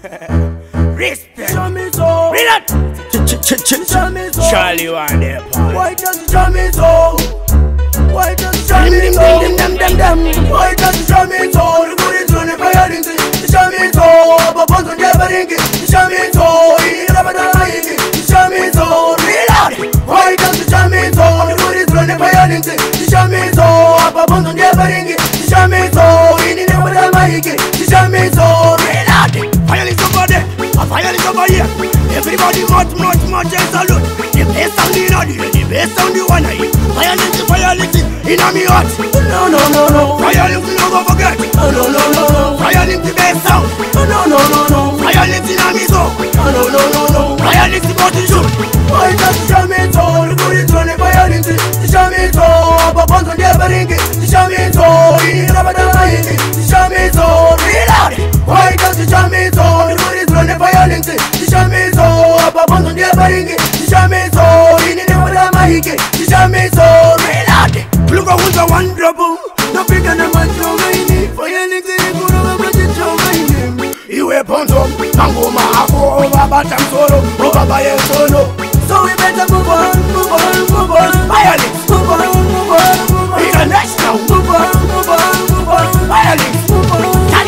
Respect. Show me so. Read Show me so. Charlie one there, pal. Why does you show me so? Why does you show me so? Why does you show me so? The good is running by your things. Show me so. But once on the ring, show me so. You never die. Show me so. Reload. Why does you show me so? The good is running by your things. Show me so. But once on the ring, show me so. You never die. Show me so. Reload. Fire is over there, a fire is over here. Everybody much and salute. The best sound in the best sound you wanna hear. Fire link in a me heart. No. Fire link you never forget. No. Fire link the best sound. No. Fire link in a me soul. No. Fire link the body shoot. Why does you show me so? The good is running by your things. Show me so. But once on the ring, show me so. You never die. Show me so. Reload. Why does you show me so? The good is running by your things. Show me so. But once on the ring, show me so. You never die. Show me so. Reload. Look at who's a one trouble. No bigger than my show my name. For your links, you put over my show my name. You a ponto, mango maako, over batam solo, over by a solo. So we better move on. Violence, Move on. international, Move on. violence. Tell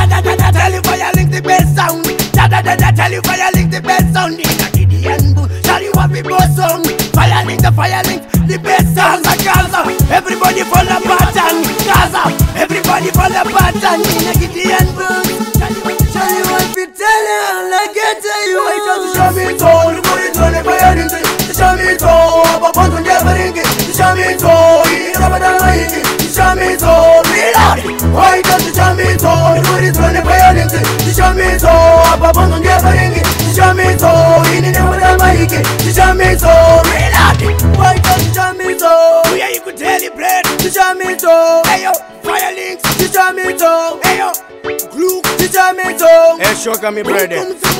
you fire link the best sound. Tell you fire link the best sound. In a Gideon bush, tell you what people song. Fire link, the best sound. Gaza, everybody follow pattern. Gaza, everybody follow pattern. In a Gideon bush, Tell you what we tell you, like I tell you, I just show me so. The good is running by your things. Show me so. But once on the ring, show me so. You never die. Show me so. Reload. Why does you show me so? The good is running by your things. Show me so. But once on the ring, show me so. You never die. Show me so. Reload. Why does you show me so? yeah, you could tell the bread. Show me so. Hey yo, fire links. Show me so. Hey yo, glue. Show me so. Hey, show me bread.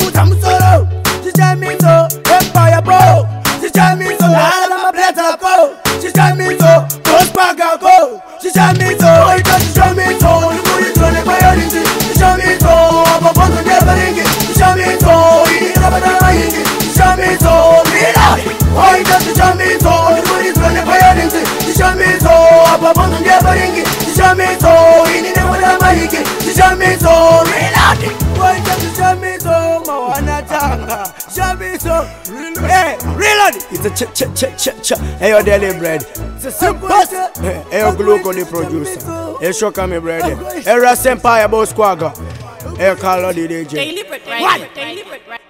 She tell me so, Empire Pro. She tell me so, all of my better go. She tell me so, Ghost Bagger go. She tell me so, I just show me so. The good is running by your things. She show me so, but once on the ring. She show me so, you never die. She show me so, reload. Why does she show me so? The good is running by your things. She show me so, but once on the ring. She show me so, you never die. She show me so, reload. Why does she show me so? Mawanatanga, show me so. Hey, reload. It's a ch. Hey, your daily bread. It's a simple. Hey, your glukos the producer. Hey, show me bread. Hey, Ras Empire boss squagger. Hey, call the DJ. Daily bread, right? Daily bread, right?